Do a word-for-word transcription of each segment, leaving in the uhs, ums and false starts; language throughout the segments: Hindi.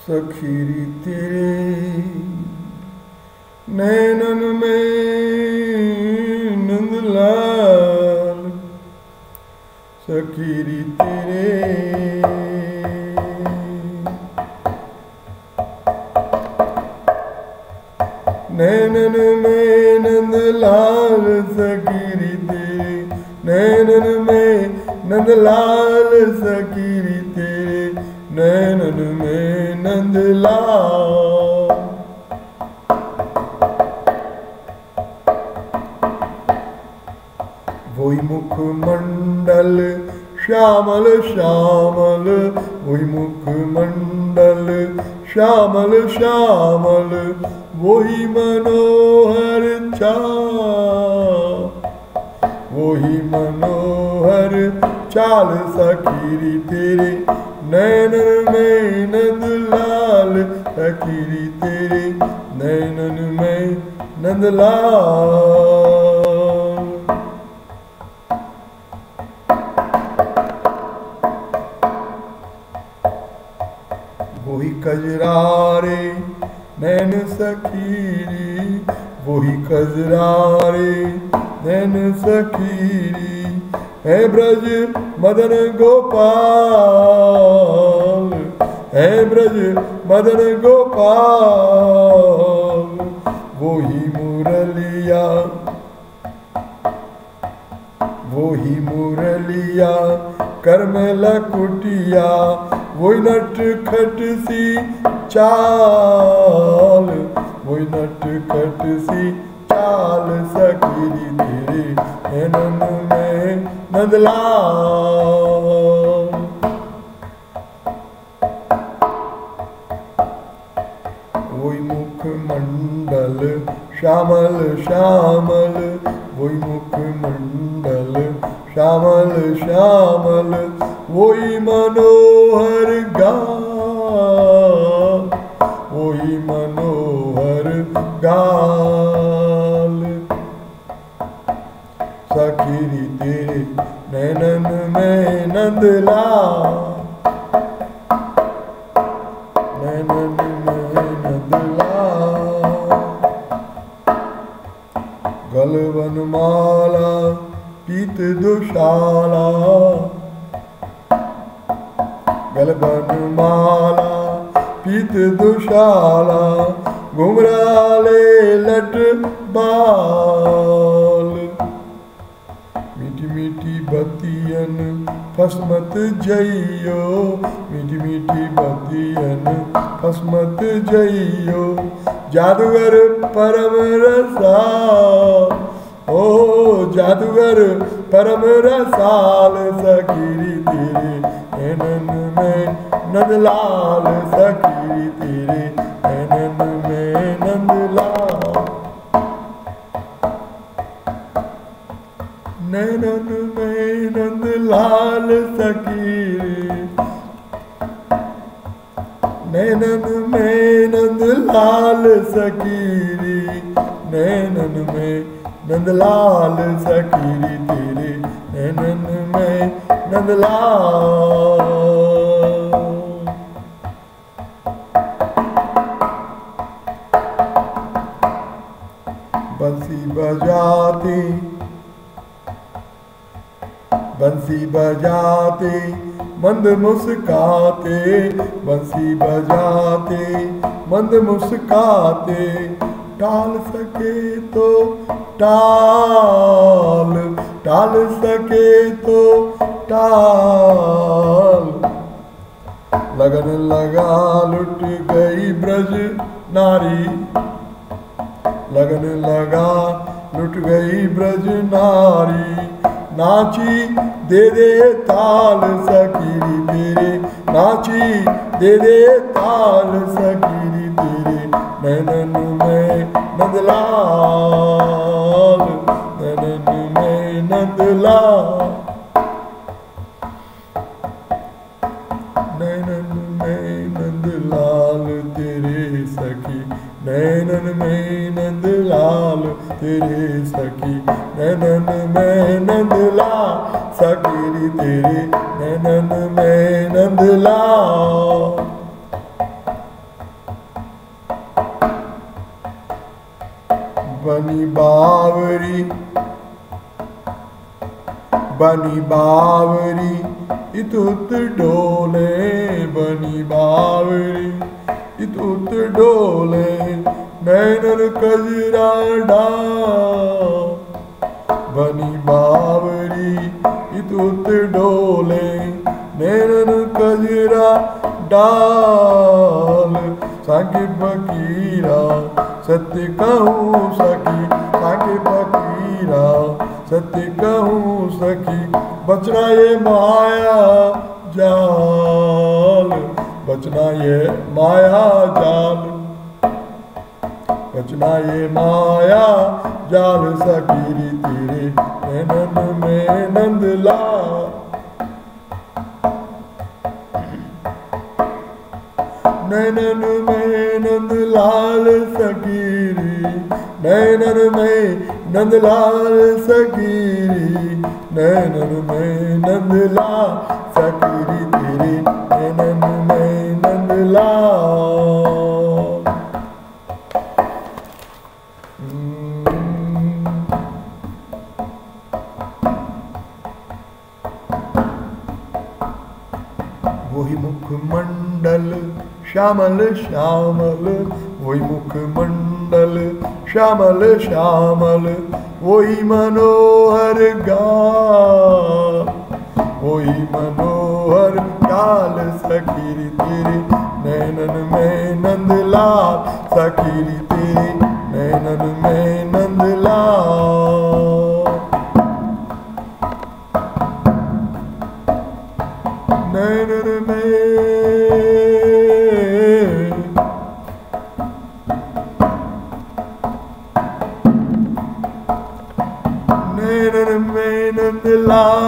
सखीरी तेरे नैनन में नंदलाल, सखीरी तेरे नैनन में नंदलाल, सखीरी तेरे नैनन में नंदलाल, सखीरी तेरे नैनन में नंदलाल। वही मुख मंडल श्यामल श्यामल, वही मुख मंडल श्यामल श्यामल, वही मनोहर चाल, वही मनोहर चाल, सखीरी तेरे नैनन में नंदलाल, सखीरी तेरे नैनन में नंदलाल। वही कजरारे नैन सखीरी, वही कजरारे नैन सखीरी, है ब्रज मदन गोपाल, है ब्रज मदन गोपाल। वही मुरलिया, वही मुरलिया करमला कुटिया, वही नट खट सी चाल, वही नट खट सी चाल, सखीरी तेरे नैनन में नंदलाल। वही मुख मंडल श्यामल श्यामल, वही मुख मंडल श्यामल श्यामल, वही मनोहर गाल, वही मनोहर गाल, सखीरी तेरे नैनन में नंदलाल, नैनन में नंदलाल। गलवन माला पीत दुशाला, गलवन माला पीत दुशाला, घुंघराले लट बाल, मीठी मीठी बतियन फसमत जइयो, मीठी मीठी बतियन फसमत जइयो, जादूगर परम रसाल, ओ जादूगर परम रसाल, सखीरी तेरे नैनन में नंदलाल, सखीरी तेरे नैनन में नंदलाल, नैनन में नंदलाल, सखीरी नैनन में नंदलाल, सखीरी नैनन में नंदलाल, सखीरी तेरे नैनन में नंदलाल। बंसी बजाते बंसी बजाते मंद मुस्काते, बंसी बजाते मंद मुस्काते, टाल सके तो टाल, टाल सके तो टाल, लगन लगा लुट गई ब्रज नारी, लगन लगा लुट गई ब्रज नारी, नाची दे दे ताल, सखीरी तेरे नाची दे दे ताल, सखीरी तेरे नैनन में नंदलाल, नैनन में नंदलाल, नैनन में नंदलाल तेरे सखी, नैनन में नंदलाल तेरे सखी, नैनन में नंदलाल, सखीरी तेरे नैनन में नंदलाल। बनी बावरी बनी बावरी इतुत डोले बनी बावरी इतुत डोले नैनन कजरा डाल बनी बावरी इतुत डोले नैनन कजरा डाल सांख्य फकीरा सत्य कहूँ सखी सांख्य फकीरा सत्य कहूँ सखी बचना ये माया जाल बचना ये माया जाल बचना ये माया जाल सकीरी तेरे नैनन में नंदलाल नैनन में नंदलाल सकीरी नैनन में नंदलाल सकीरी नैनन में नंदलाल सकीरी तेरे नैनन में नंदलाल। वही मुखमंडल श्यामल श्यामल वही मुखमंडल श्यामल श्यामल वही मनोहर गाल वही मनोहर गाल सखीरी तेरे नैनन में नंदलाल सखीरी तेरे नैनन में नंदलाल। नैनन में नैनन में नंदलाल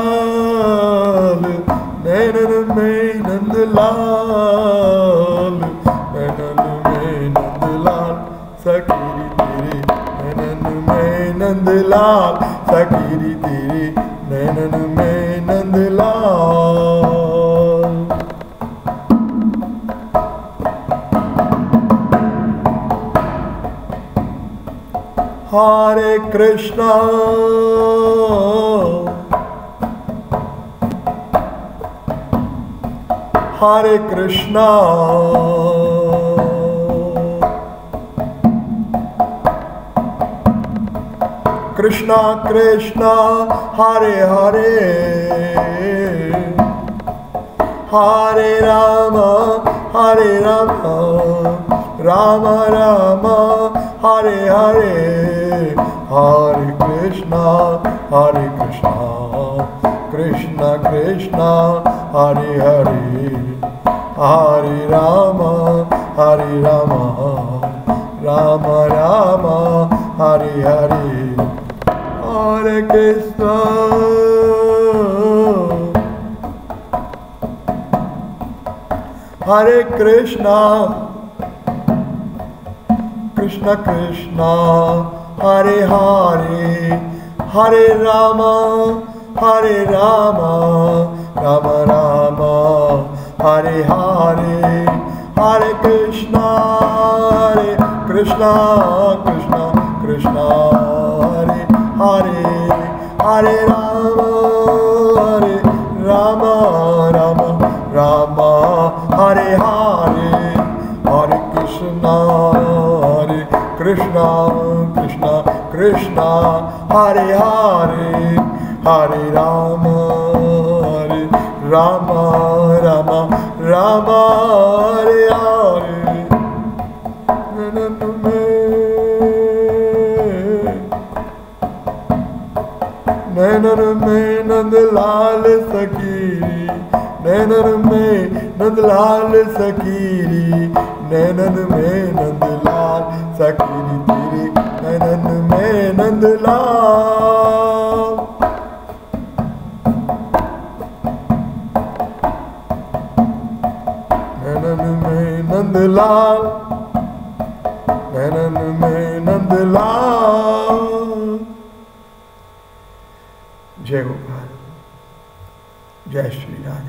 नैनन में नंदलाल नैनन में नंदलाल सकीरी तेरे नैनन में नंदलाल सकीरी तेरे नैनन में नंदलाल। हरे कृष्णा हरे कृष्णा कृष्णा कृष्णा हरे हरे हरे राम हरे राम राम राम हरे हरे हरे कृष्णा हरे कृष्णा कृष्णा कृष्णा हरे हरे हरे राम हरे राम राम राम हरे हरे हरे कृष्णा हरे कृष्णा कृष्णा कृष्णा हरे हरे हरे राम हरे राम राम राम हरे हरे हरे कृष्णा हरे कृष्णा कृष्णा कृष्णा हरे हरे हरे राम हरे राम राम राम हरे हरे हरे कृष्णा हरे कृष्णा कृष्णा कृष्णा हरे हरे हरे राम हरे राम राम राम हरे हरे नैनन में नैनन में नंदलाल सकीरी नैनन में नंदलाल सकीरी नैनन में नंदलाल सकीरी तेरे नैनन में नंदलाल। नैनन में नंदलाल नैनन में नंदलाल। जय गोपाल जय श्री राधे।